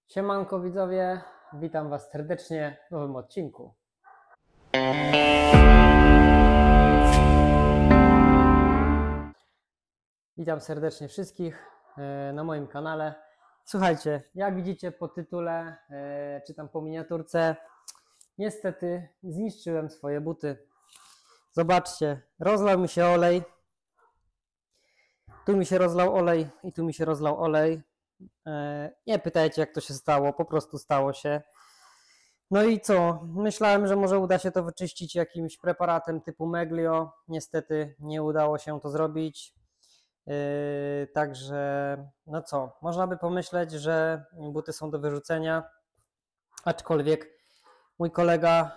Siemanko widzowie, witam Was serdecznie w nowym odcinku. Witam serdecznie wszystkich na moim kanale. Słuchajcie, jak widzicie po tytule, czy tam po miniaturce, niestety zniszczyłem swoje buty. Zobaczcie, rozlał mi się olej. Tu mi się rozlał olej i tu mi się rozlał olej. Nie pytajcie, jak to się stało, po prostu stało się. No i co? Myślałem, że może uda się to wyczyścić jakimś preparatem typu Meglio. Niestety nie udało się to zrobić. Także no co? Można by pomyśleć, że buty są do wyrzucenia, aczkolwiek mój kolega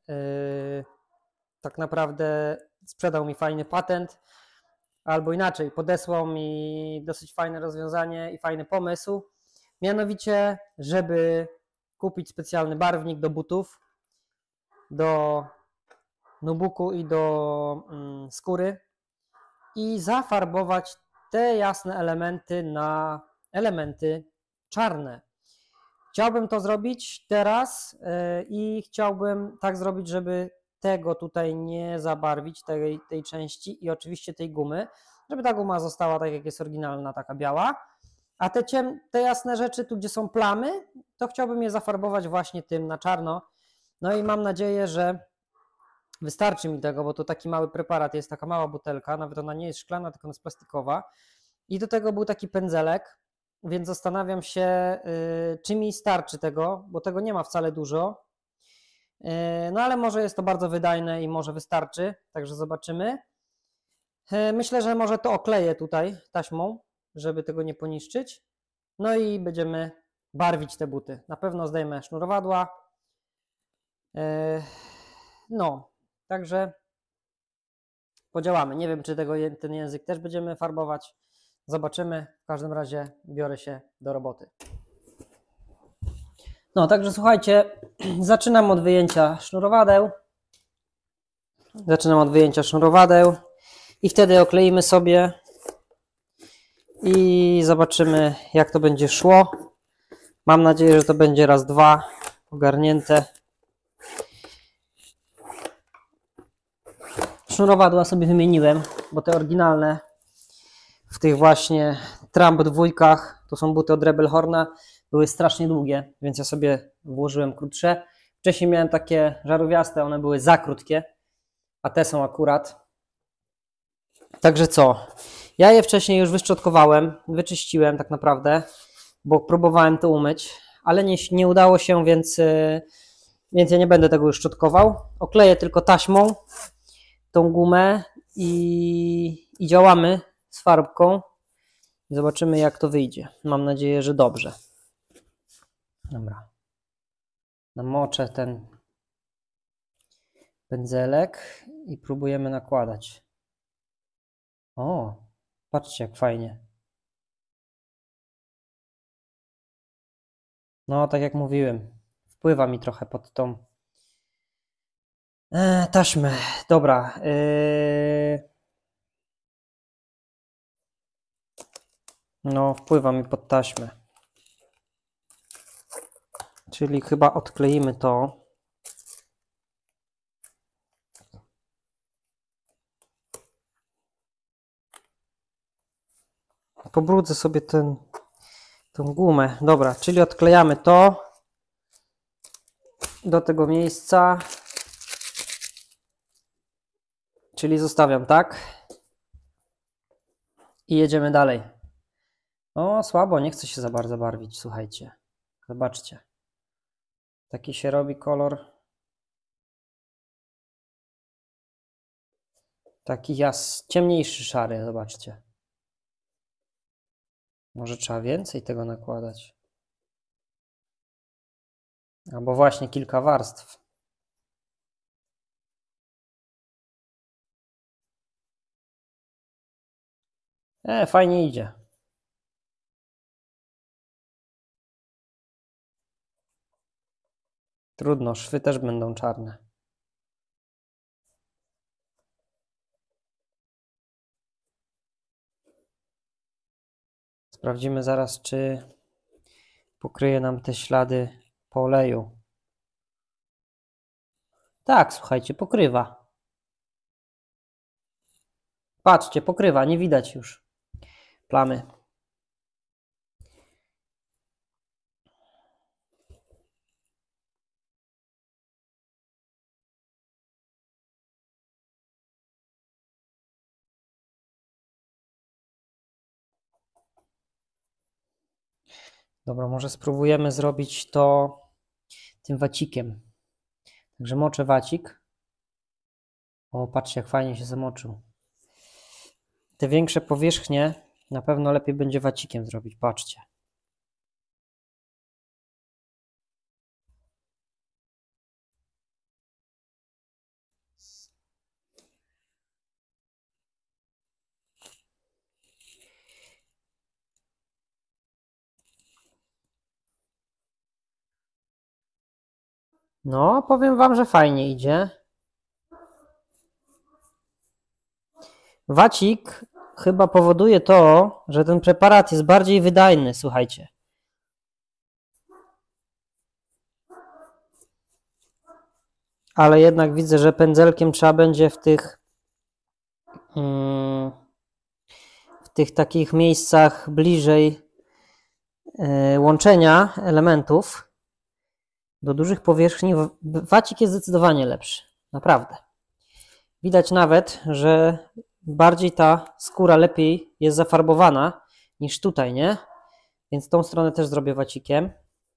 tak naprawdę sprzedał mi fajny patent, albo inaczej, podesłał mi dosyć fajne rozwiązanie i fajny pomysł. Mianowicie, żeby kupić specjalny barwnik do butów, do nubuku i do skóry i zafarbować te jasne elementy na elementy czarne. Chciałbym to zrobić teraz i chciałbym tak zrobić, żeby tego tutaj nie zabarwić, tej części i oczywiście tej gumy, żeby ta guma została tak jak jest oryginalna, taka biała, a te jasne rzeczy, tu gdzie są plamy, to chciałbym je zafarbować właśnie tym na czarno. No i mam nadzieję, że wystarczy mi tego, bo to taki mały preparat jest, taka mała butelka, nawet ona nie jest szklana, tylko ona jest plastikowa. I do tego był taki pędzelek, więc zastanawiam się, czy mi starczy tego, bo tego nie ma wcale dużo. No ale może jest to bardzo wydajne i może wystarczy, także zobaczymy. Myślę, że może to okleję tutaj taśmą, żeby tego nie poniszczyć. No i będziemy barwić te buty. Na pewno zdejmę sznurowadła. No, także podziałamy. Nie wiem, czy ten język też będziemy farbować. Zobaczymy. W każdym razie biorę się do roboty. No, także słuchajcie, zaczynam od wyjęcia sznurowadeł. I wtedy okleimy sobie i zobaczymy, jak to będzie szło. Mam nadzieję, że to będzie raz, dwa ogarnięte. Sznurowadła sobie wymieniłem, bo te oryginalne w tych właśnie Trump dwójkach, to są buty od Rebel Horna, były strasznie długie, więc ja sobie włożyłem krótsze. Wcześniej miałem takie żarówiaste, one były za krótkie, a te są akurat. Także co? Ja je wcześniej już wyszczotkowałem, wyczyściłem tak naprawdę, bo próbowałem to umyć, ale nie udało się, więc ja nie będę tego już szczotkował. Okleję tylko taśmą tą gumę i działamy z farbką. Zobaczymy, jak to wyjdzie. Mam nadzieję, że dobrze. Dobra. Namoczę ten pędzelek i próbujemy nakładać. O, patrzcie, jak fajnie. No, tak jak mówiłem, wpływa mi trochę pod tą taśmę. Dobra. No, wpływa mi pod taśmę. Czyli chyba odkleimy to. Pobrudzę sobie tą gumę. Dobra, czyli odklejamy to do tego miejsca. Czyli zostawiam tak. I jedziemy dalej. O, słabo, nie chce się za bardzo barwić, słuchajcie. Zobaczcie. Taki się robi kolor. Taki ciemniejszy szary, zobaczcie. Może trzeba więcej tego nakładać. Albo właśnie kilka warstw. Fajnie idzie. Trudno, szwy też będą czarne. Sprawdzimy zaraz, czy pokryje nam te ślady po oleju. Tak, słuchajcie, pokrywa. Patrzcie, pokrywa, nie widać już plamy. Dobra, może spróbujemy zrobić to tym wacikiem. Także moczę wacik. O, patrzcie, jak fajnie się zamoczył. Te większe powierzchnie na pewno lepiej będzie wacikiem zrobić, patrzcie. No, powiem wam, że fajnie idzie. Wacik chyba powoduje to, że ten preparat jest bardziej wydajny, słuchajcie. Ale jednak widzę, że pędzelkiem trzeba będzie w tych takich miejscach bliżej łączenia elementów do dużych powierzchni. Wacik jest zdecydowanie lepszy, naprawdę. Widać nawet, że bardziej ta skóra lepiej jest zafarbowana niż tutaj, nie? Więc tą stronę też zrobię wacikiem.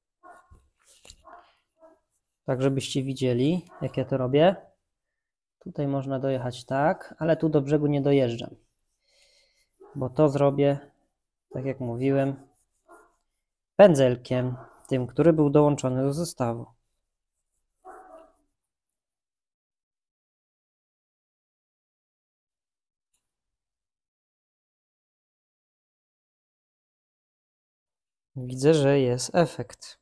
Tak, żebyście widzieli, jak ja to robię. Tutaj można dojechać tak, ale tu do brzegu nie dojeżdżam. Bo to zrobię, tak jak mówiłem, pędzelkiem, tym, który był dołączony do zestawu. Widzę, że jest efekt.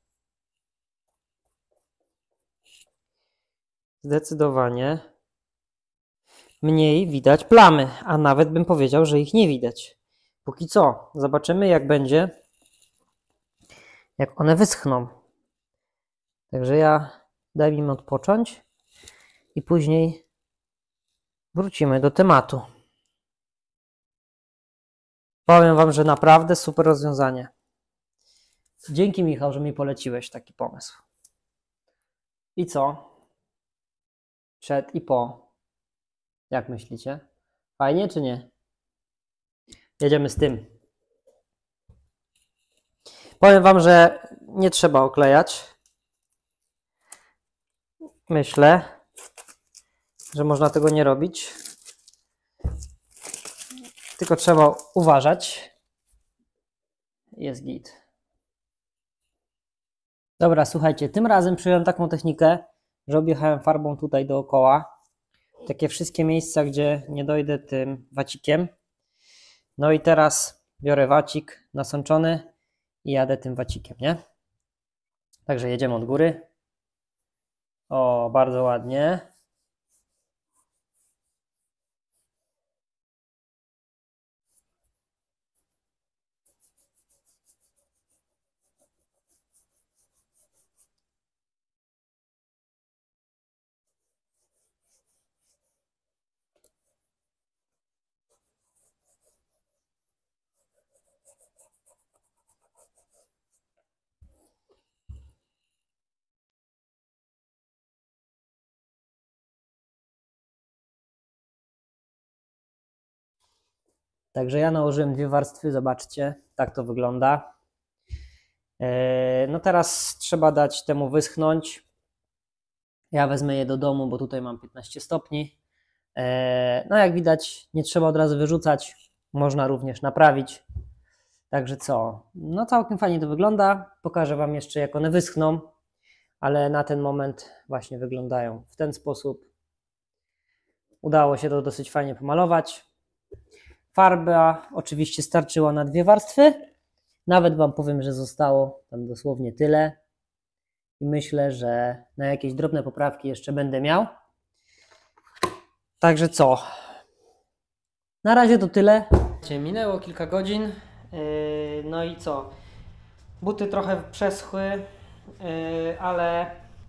Zdecydowanie mniej widać plamy, a nawet bym powiedział, że ich nie widać. Póki co, zobaczymy jak będzie, jak one wyschną. Także daj im odpocząć i później wrócimy do tematu. Powiem wam, że naprawdę super rozwiązanie. Dzięki, Michał, że mi poleciłeś taki pomysł. I co? Przed i po. Jak myślicie? Fajnie czy nie? Jedziemy z tym. Powiem wam, że nie trzeba oklejać. Myślę, że można tego nie robić. Tylko trzeba uważać. Jest git. Dobra, słuchajcie, tym razem przyjąłem taką technikę, że objechałem farbą tutaj dookoła. Takie wszystkie miejsca, gdzie nie dojdę tym wacikiem. No i teraz biorę wacik nasączony i jadę tym wacikiem, nie? Także jedziemy od góry. O, bardzo ładnie. Także ja nałożyłem 2 warstwy, zobaczcie, tak to wygląda. No teraz trzeba dać temu wyschnąć. Ja wezmę je do domu, bo tutaj mam 15 stopni. No jak widać, nie trzeba od razu wyrzucać, można również naprawić. Także co? No całkiem fajnie to wygląda. Pokażę wam jeszcze jak one wyschną, ale na ten moment właśnie wyglądają w ten sposób. Udało się to dosyć fajnie pomalować. Farba oczywiście starczyła na 2 warstwy. Nawet wam powiem, że zostało tam dosłownie tyle. I myślę, że na jakieś drobne poprawki jeszcze będę miał. Także co? Na razie to tyle. Minęło kilka godzin. No i co? Buty trochę przeschły, ale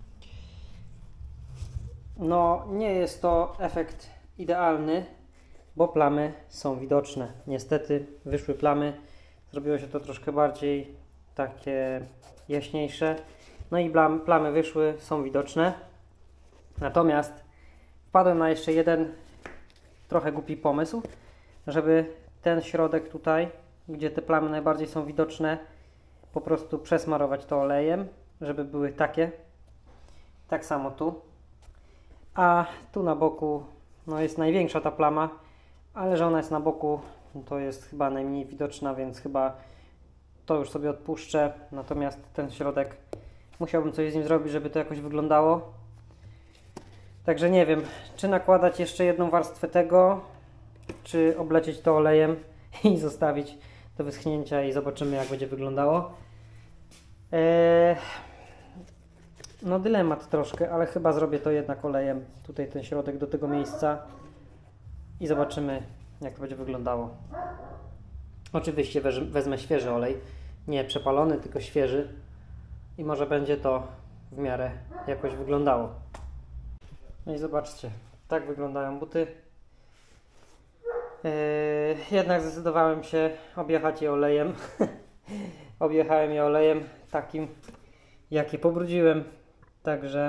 no nie jest to efekt idealny, bo plamy są widoczne. Niestety wyszły plamy, zrobiło się to troszkę bardziej takie jaśniejsze. No i plamy wyszły, są widoczne. Natomiast wpadłem na jeszcze jeden trochę głupi pomysł, żeby ten środek tutaj, gdzie te plamy najbardziej są widoczne, po prostu przesmarować to olejem, żeby były takie. Tak samo tu. A tu na boku no jest największa ta plama, ale że ona jest na boku, to jest chyba najmniej widoczna, więc chyba to już sobie odpuszczę. Natomiast ten środek musiałbym coś z nim zrobić, żeby to jakoś wyglądało. Także nie wiem, czy nakładać jeszcze jedną warstwę tego, czy oblecieć to olejem i zostawić do wyschnięcia i zobaczymy, jak będzie wyglądało. No dylemat troszkę, ale chyba zrobię to jednak olejem. Tutaj ten środek do tego miejsca i zobaczymy, jak to będzie wyglądało. Oczywiście wezmę świeży olej, nie przepalony, tylko świeży i może będzie to w miarę jakoś wyglądało. No i zobaczcie, tak wyglądają buty. Jednak zdecydowałem się objechać je olejem. Objechałem je olejem takim, jaki pobrudziłem. Także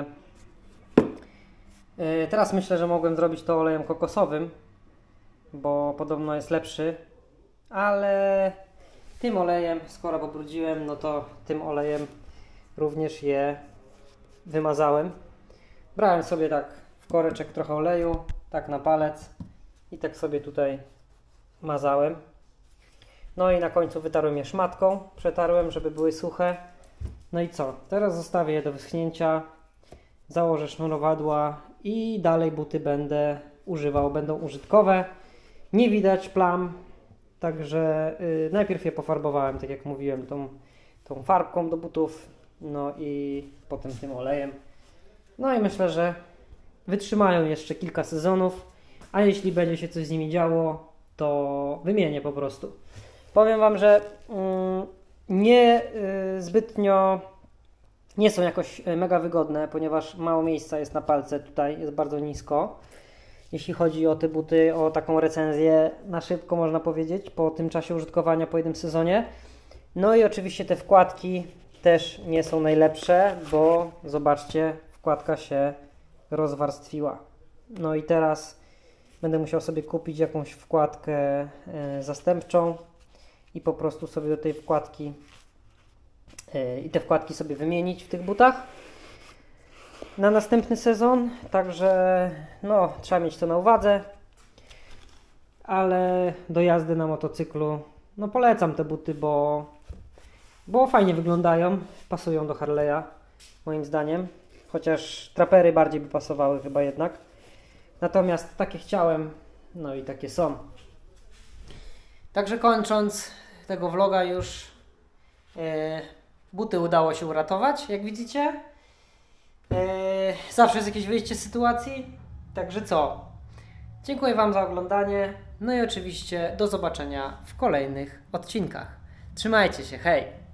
teraz myślę, że mogłem zrobić to olejem kokosowym, bo podobno jest lepszy, ale tym olejem, skoro pobrudziłem, no to tym olejem również je wymazałem. Brałem sobie tak w koreczek trochę oleju, tak na palec i tak sobie tutaj mazałem. No i na końcu wytarłem je szmatką, przetarłem, żeby były suche. No i co? Teraz zostawię je do wyschnięcia, założę sznurowadła i dalej buty będę używał, będą użytkowe. Nie widać plam, także najpierw je pofarbowałem, tak jak mówiłem, tą farbką do butów, no i potem tym olejem. No i myślę, że wytrzymają jeszcze kilka sezonów, a jeśli będzie się coś z nimi działo, to wymienię po prostu. Powiem Wam, że nie zbytnio nie są jakoś mega wygodne, ponieważ mało miejsca jest na palce, tutaj jest bardzo nisko. Jeśli chodzi o te buty, o taką recenzję na szybko można powiedzieć, po tym czasie użytkowania, po jednym sezonie. No i oczywiście te wkładki też nie są najlepsze, bo zobaczcie, wkładka się rozwarstwiła. No i teraz będę musiał sobie kupić jakąś wkładkę zastępczą i po prostu sobie do tej wkładki i te wkładki sobie wymienić w tych butach na następny sezon. Także no, trzeba mieć to na uwadze, ale do jazdy na motocyklu no polecam te buty, bo fajnie wyglądają, pasują do Harley'a moim zdaniem, chociaż trapery bardziej by pasowały chyba jednak. Natomiast takie chciałem, no i takie są. Także kończąc tego vloga już, buty udało się uratować, jak widzicie. Zawsze jest jakieś wyjście z sytuacji. Także co? Dziękuję Wam za oglądanie. No i oczywiście do zobaczenia w kolejnych odcinkach. Trzymajcie się, hej!